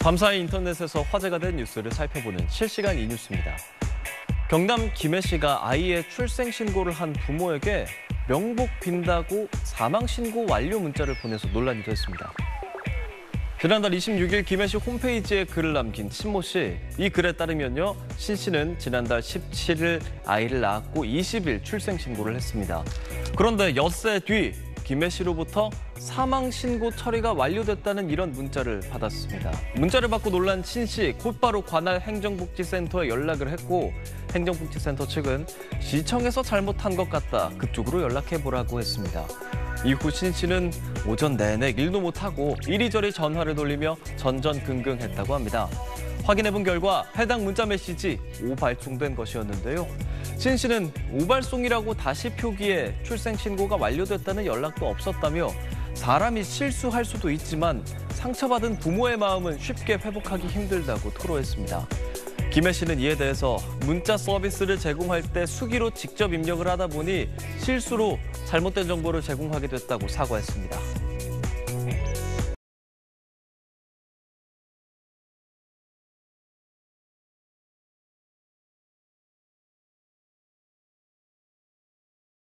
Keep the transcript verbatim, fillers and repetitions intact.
밤사이 인터넷에서 화제가 된 뉴스를 살펴보는 실시간 이뉴스입니다. 경남 김해시가 아이의 출생 신고를 한 부모에게 명복 빈다고 사망 신고 완료 문자를 보내서 논란이 됐습니다. 지난달 이십육 일 김해시 홈페이지에 글을 남긴 친모 씨. 이 글에 따르면요, 신 씨는 지난달 십칠 일 아이를 낳았고 이십 일 출생 신고를 했습니다. 그런데 엿새 뒤 김해시로부터 사망 신고 처리가 완료됐다는 이런 문자를 받았습니다. 문자를 받고 놀란 신 씨, 곧바로 관할 행정복지센터에 연락을 했고 행정복지센터 측은 시청에서 잘못한 것 같다, 그쪽으로 연락해보라고 했습니다. 이후 신 씨는 오전 내내 일도 못하고 이리저리 전화를 돌리며 전전긍긍했다고 합니다. 확인해본 결과 해당 문자 메시지 오발송된 것이었는데요. 신 씨는 오발송이라고 다시 표기해 출생 신고가 완료됐다는 연락도 없었다며 사람이 실수할 수도 있지만 상처받은 부모의 마음은 쉽게 회복하기 힘들다고 토로했습니다. 김해 씨는 이에 대해서 문자 서비스를 제공할 때 수기로 직접 입력을 하다 보니 실수로 잘못된 정보를 제공하게 됐다고 사과했습니다.